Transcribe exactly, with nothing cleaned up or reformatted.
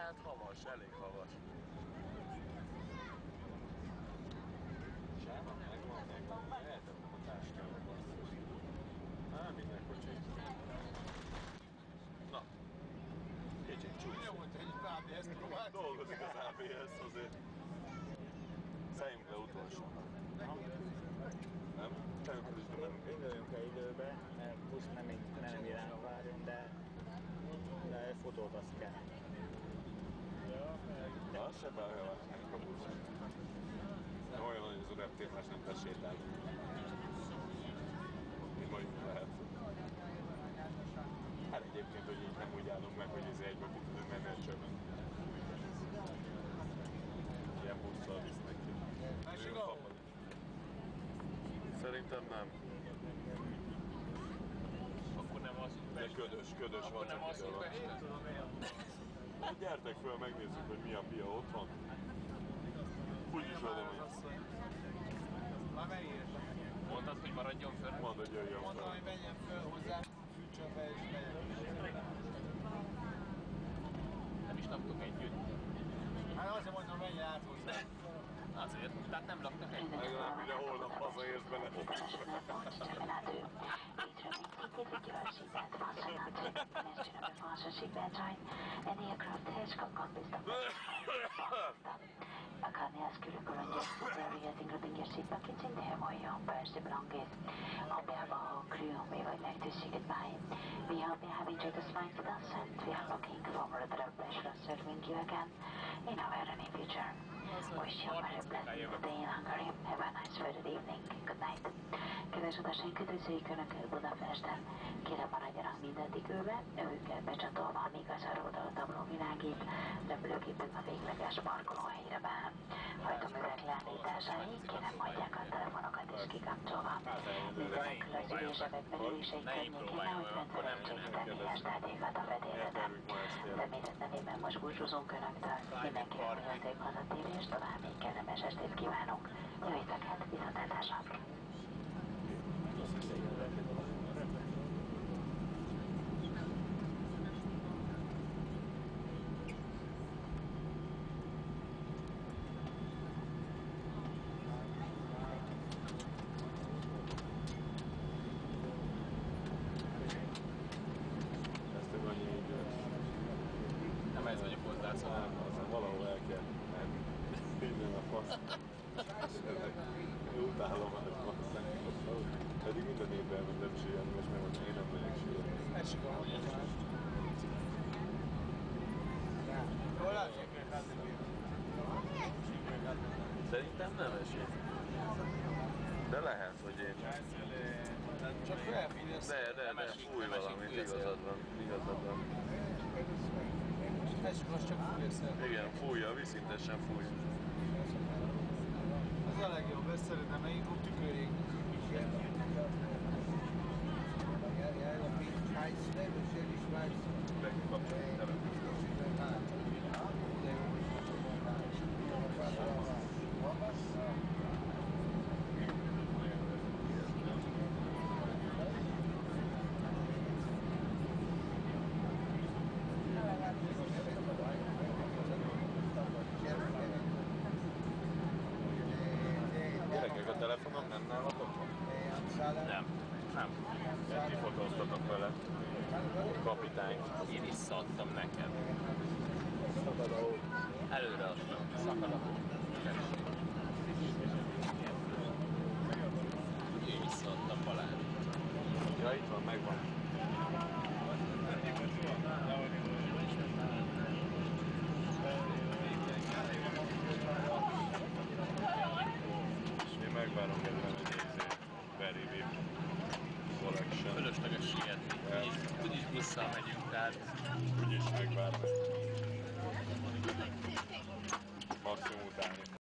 Hát havas, elég havas. Sáma, megvan, megvan. Eltettem a táskába, basszus. Á, minden kocsi. Na. Kicsit csúsz. Jó volt, hogy á bé es-t próbált. Dolgozik az á bé es azért. Szálljunk le utolsó. Nem? Szálljunk is, de menünk. Induljunk el időbe, mert plusz nem, nem irányba várjon, de, de fotót azt kell. De az se bár, hogy a busz. Olyan, hogy az reptérmás nem tesz sétálni. Mi majd lehet. Hát egyébként, hogy így nem úgy állunk meg, hogy ez egybe tudunk menni a csövön. Ilyen busszal visznek ki. Másik ahol? Szerintem nem. Akkor nem az, De ködös, ködös van, csak idő van. Én tudom, én. Gyertek föl, megnézzük, hogy mi a pia otthon. Úgyis oda megy. Már megírt. Mondtad, hogy maradjon föl? Mondd, hogy jöjjön Mondom, fel. hogy menjen föl hozzám, fűtsön be és megyek. Nem is laktok együtt. Hát azért mondom, menjen át hozzá. Azért, tehát nem laktak együtt. Legalább ugye holnap hazaérsz bele. We hope you have enjoyed this flight with us and we are looking forward to the pleasure of serving you again in our near future. Wish you a very pleasant day in Hungary. Have a nice further evening. Good night. Kedves utasaink, üdvözöljük Önöket Budapesten. Kérem maradjanak mindaddig ülve, övükkel becsatolva, amíg az arról világít, repülőgépünk a végleges parkolóhelyre vár. Hajtóművek leállításáig kérem hagyják a telefonokat is kikapcsolva. Mindenek az ülésevek belüléseik környékén nehogy rendszerességi személyes tárgyékat a fedélzeten. Természet nevében most búcsúzunk Önöktől. Mindenkinek olyan szép hazatérést, további kellemes estét kívánunk. Jó éjszakát, viszontlátásra! Eztek annyi időt. Nem ez vagyok hozzászólva. Nem, aztán valahol el kell menni. Minden a fasz. Én utálom a fasz. Pedig minden évben mentem sírni, most meg hogy én nem megyek sírni. Esik a hogy ez is. Jól látják? Szerintem nem esik. De lehet, hogy én. Csak felfigyelsz. De, de, de, fúj valamit, igazad van, igazad van. Esik, az csak fújsz el. Igen, fújja, vízszintesen fúj. Ez a legjobb, ezt szeretem, mert inkább tükörjék. Bekapcsolni, nem. Gyerekek, a telefonom nem nálatok? Nem. Nem. Mert ti fotóztatok vele. Kapitány. Én visszaadtam neked. Előre adtam. Szakad a hó. Én visszaadtam Balázs. Ja, itt van, megvan. És én megvárom ebben egy izé, Very vé i pé Collection. Fölösleges sietni. Úgyis, úgyis busszal megyünk, tehát Úgyis megvárom.